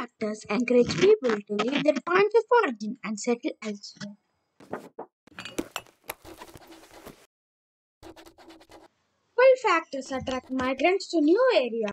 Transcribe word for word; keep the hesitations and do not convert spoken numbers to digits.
factors encourage people to leave their points of origin and settle elsewhere. Pull factors attract migrants to new areas.